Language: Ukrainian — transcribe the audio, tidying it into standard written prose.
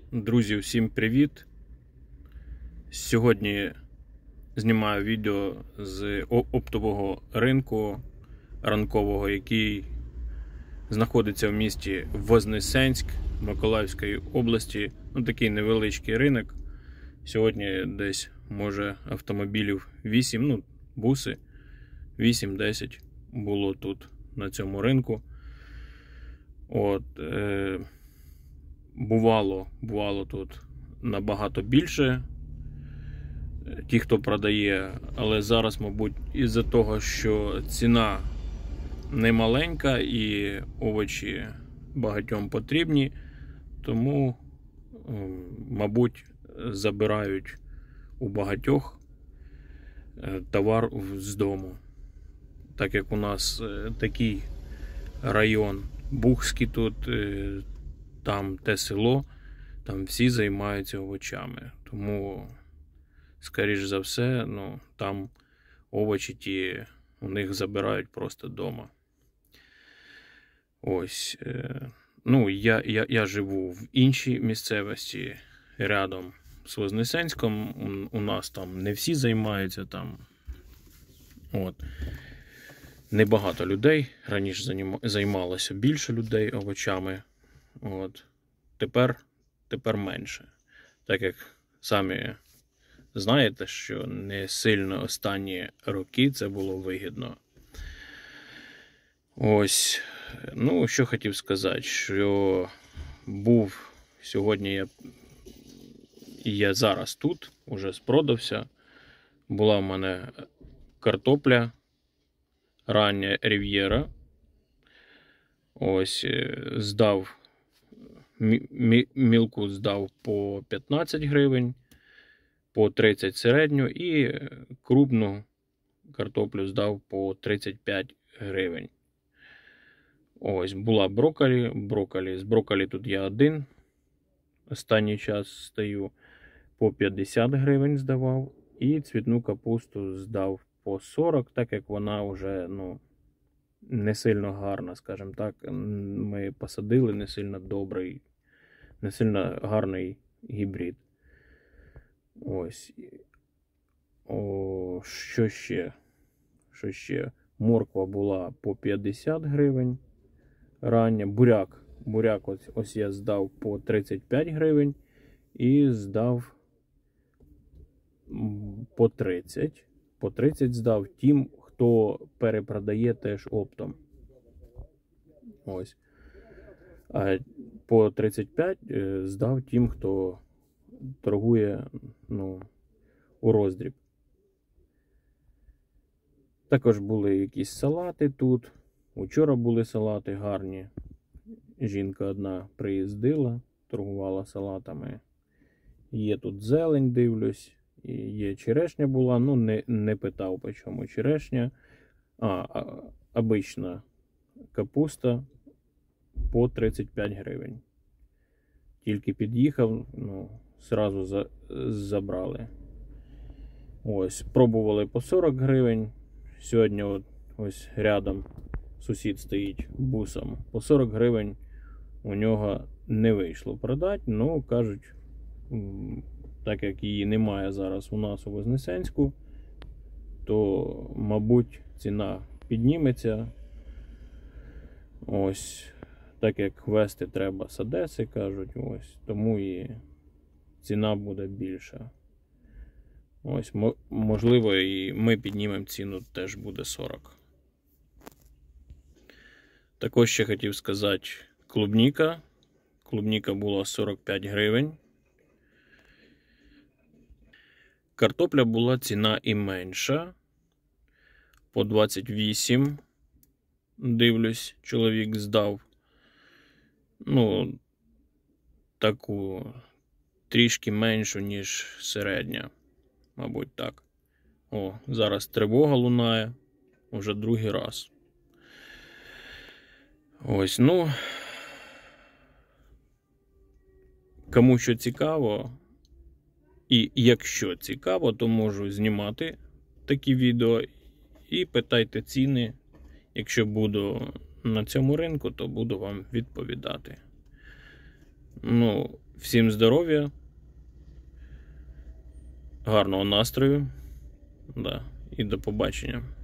Друзі, всім привіт! Сьогодні знімаю відео з оптового ринку ранкового, який знаходиться в місті Вознесенськ Миколаївської області. Такий невеличкий ринок. Сьогодні десь, може, автомобілів 8, буси 8-10 було тут на цьому ринку. Бувало тут набагато більше ті, хто продає, але зараз, мабуть, із-за того, що ціна не маленька і овочі багатьом потрібні, тому, мабуть, забирають у багатьох товар з дому. Так як у нас такий район Бухський тут, там те село, там всі займаються овочами. Тому, скоріш за все, там овочі ті у них забирають просто вдома. Я живу в іншій місцевості, рядом з Вознесенськом. У нас там не всі займаються там. Небагато людей. Раніше займалося більше людей овочами. Тепер менше. Так як самі знаєте, що не сильно останні роки це було вигідно. Що хотів сказати, що був сьогодні, я зараз тут, уже спродався. Була в мене картопля рання Рів'єра. Здав мілку здав по 15 гривень, по 30 середню, і крупну картоплю здав по 35 гривень. Була брокколі. З брокколі тут я один. Останній час стою, по 50 гривень здавав. І цвітну капусту здав по 40, так як вона вже, не сильно гарна, скажімо так. Ми посадили не сильно добрий, не сильно гарний гібрид. Що ще? Морква була по 50 гривень рання. Буряк ось я здав по 35 гривень і здав по 30. По 30 здав тим, хто перепродає теж оптом. А по 35 здав тим, хто торгує у роздріб. Також були якісь салати тут. Учора були салати гарні. Жінка одна приїздила, торгувала салатами. Є тут зелень, дивлюсь. Є черешня була, не питав, по чому черешня. Обична капуста по 35 гривень. Тільки під'їхав, зразу забрали. Пробували по 40 гривень. Сьогодні ось рядом сусід стоїть бусом. По 40 гривень у нього не вийшло продати, кажуть, так як її немає зараз у нас у Вознесенську, то, мабуть, ціна підніметься. Так як вести треба з Одеси, кажуть, тому і ціна буде більша. Можливо, і ми піднімемо ціну, теж буде 40. Також ще хотів сказати, клубніка. Клубніка була 45 гривень. Картопля була ціна і менша. По 28. Дивлюсь, чоловік здав. Таку трішки меншу, ніж середня. Мабуть, так. Зараз тривога лунає. Уже другий раз. Кому що цікаво, і якщо цікаво, то можу знімати такі відео і питайте ціни. Якщо буду на цьому ринку, то буду вам відповідати. Всім здоров'я, гарного настрою, да, і до побачення.